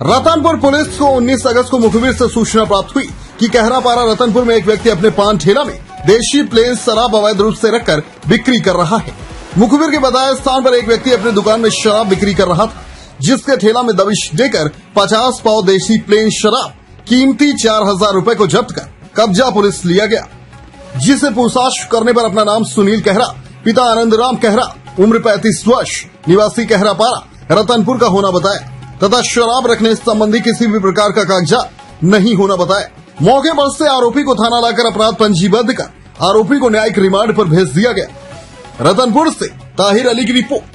Ratanpur police को 19 अगस्त को मुखबिर से सूचना प्राप्त हुई कि कहरापारा रतनपुर में एक व्यक्ति अपने पान ठेला में देशी प्लेन शराब अवैध रूप से रखकर बिक्री कर रहा है। मुखबिर के बताए स्थान पर एक व्यक्ति अपने दुकान में शराब बिक्री कर रहा था, जिसके ठेला में दबिश देकर 50 पाव देशी प्लेन शराब कीमती 4000 रुपए को जब्त कर कब्जा पुलिस लिया गया, जिसे पूछताछ करने पर अपना नाम सुनील कहरा, पिता आनंद राम कहरा, उम्र 35 वर्ष, निवासी कहरापारा रतनपुर का होना बताया तथा शराब रखने संबंधी किसी भी प्रकार का कागजात नहीं होना बताया। मौके पर से आरोपी को थाना लाकर अपराध पंजीबद्ध कर आरोपी को न्यायिक रिमांड पर भेज दिया गया। रतनपुर से ताहिर अली की रिपोर्ट।